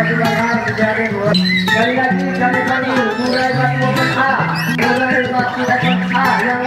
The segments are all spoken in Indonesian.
Sekali lagi kami panggil Murai Batu Open A, Murai Batu Open A yang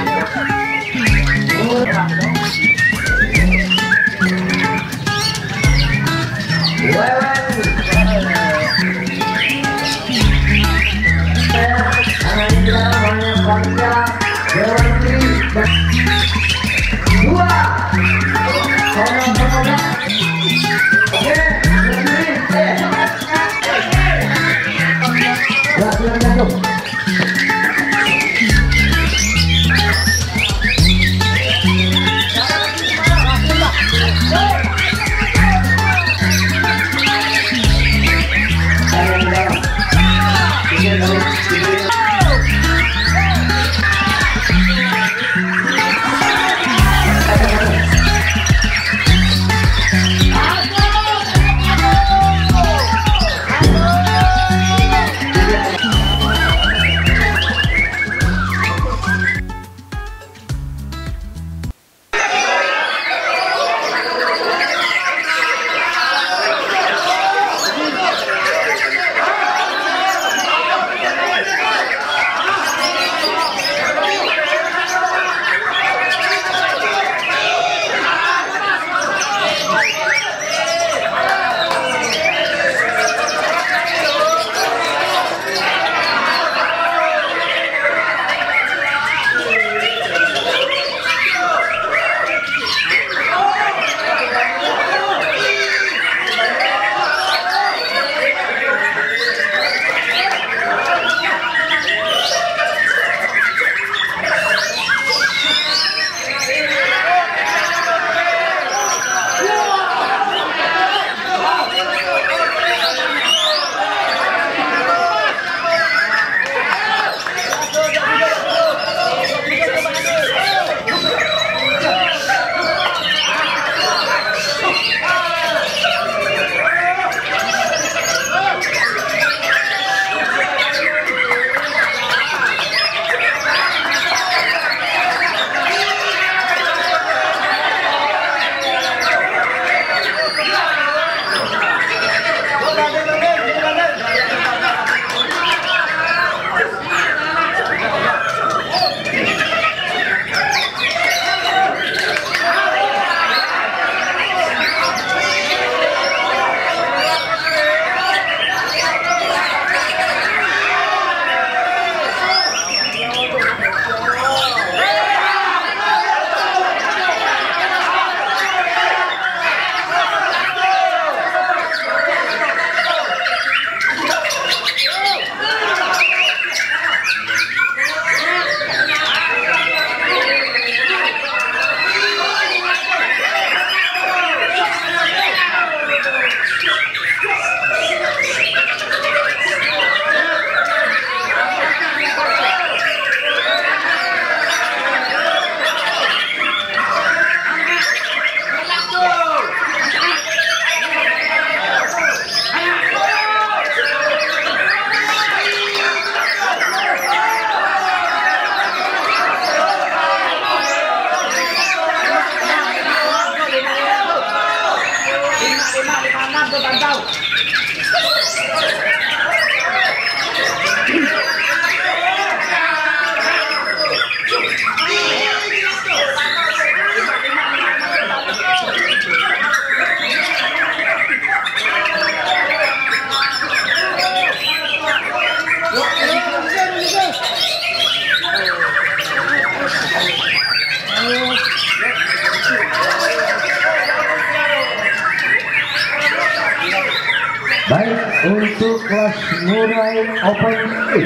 Baik, untuk kelas Murai Open A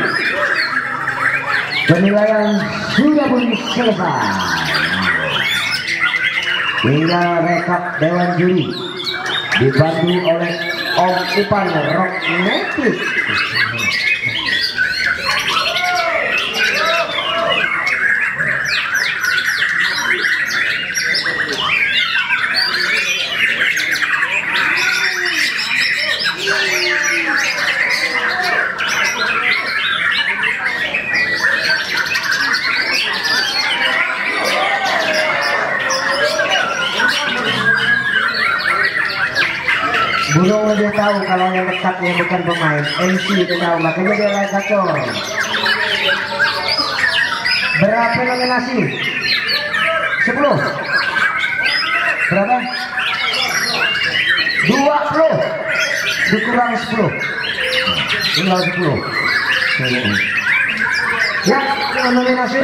penilaian sudah pun selesai. Tinggal rekap Dewan Juri dibantu oleh Om Ipan Rock Native. Burung lebih tahu kalau yang dekat yang bukan pemain. MC itu tahu, makanya dia like gacor. Berapa nominasi? 10. Berapa? 20. Dikurang 10. Tinggal 10. Ya, nominasi.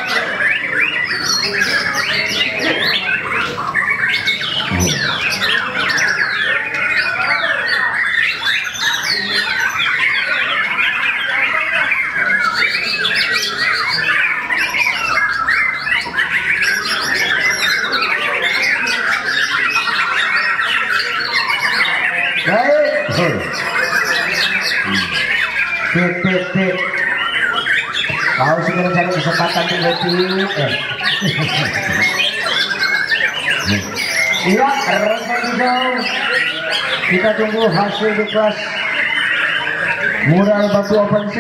Baik. Tip. Kau sudah cari kesempatan untuk iya, rekan hijau. Kita tunggu hasil di kelas mural batu open C.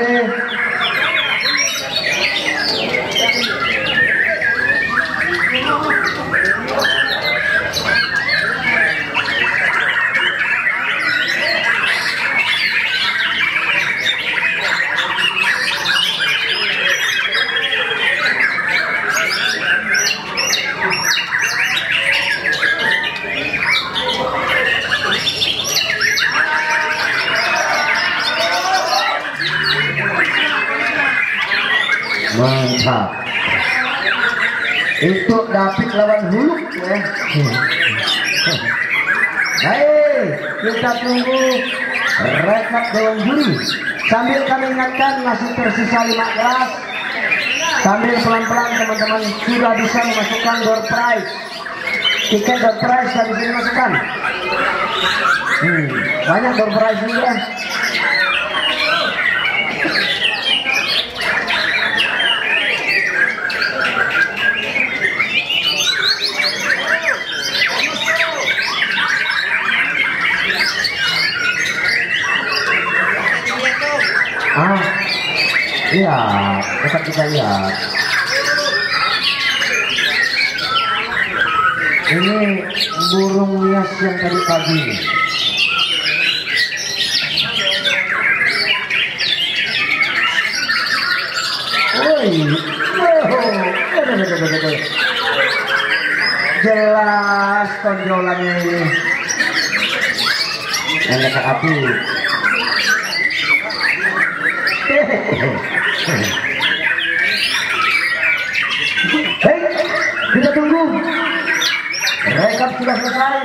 Mantap. Itu David lawan Huluk ya. Baik, kita tunggu rekap dewan juri. Sambil kami ingatkan masih tersisa 15. Sambil pelan-pelan teman-teman sudah bisa memasukkan door prize. Tiket door prize sudah bisa dimasukkan. Banyak door prize ini ya. Iya, dapat kita lihat. Ini burung hias yang tadi pagi. Jelas tonjolannya ini. Yang dekat api. Baik, kita tunggu. Rekap sudah selesai.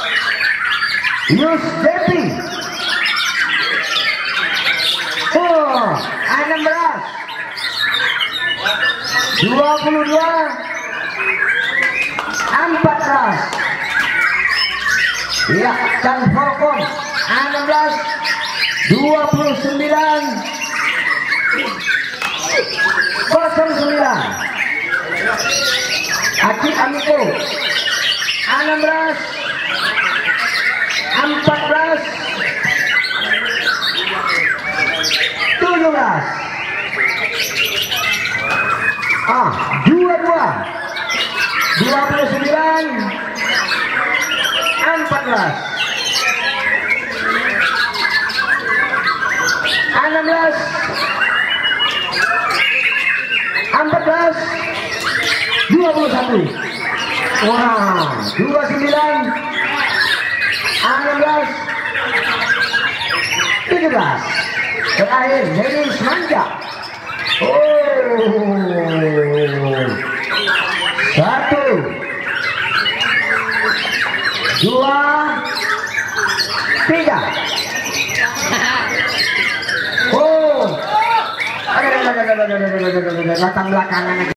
Yus Depi. 16. 22. 14. Ya, Chan Falcon 16. 29. 09. Akib Amiko 16. 14. 17. 22. 29. 14. 16. 14. 21. Wah, 29. 16. 17. Terakhir Dennis Manja. 1, 2, 3. Latar belakangan.